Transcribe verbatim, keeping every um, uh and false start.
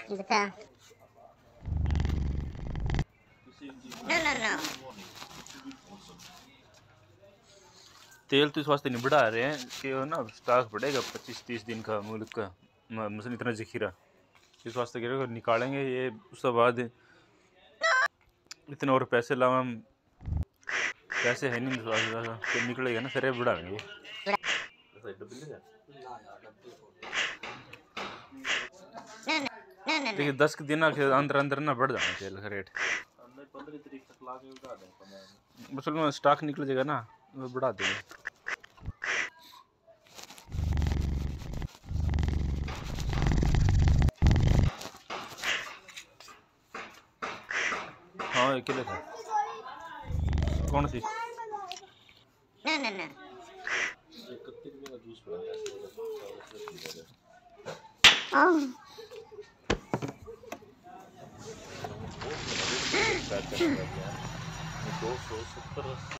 बता। ना ना ना तेल तो इस वास्ते नहीं बढ़ा रहे हैं कि ना स्टॉक बढ़ेगा पच्चीस तीस दिन का मुल्क का मतलब इतना जखीरा, इस वास्ते कह रहे हो निकालेंगे ये, उसके बाद इतने और पैसे लावा हम, पैसे है नहीं तो निकलेगा ना फिर बढ़ाएंगे। ना ना ना देखिए दस के दिन के अंदर अंदर ना बढ़ जाना तेल का रेट, बस में स्टॉक निकल जाएगा ना वो बढ़ा देंगे। हाँ अकेले था। कौन सी? ना ना ना दो सौ सत्तर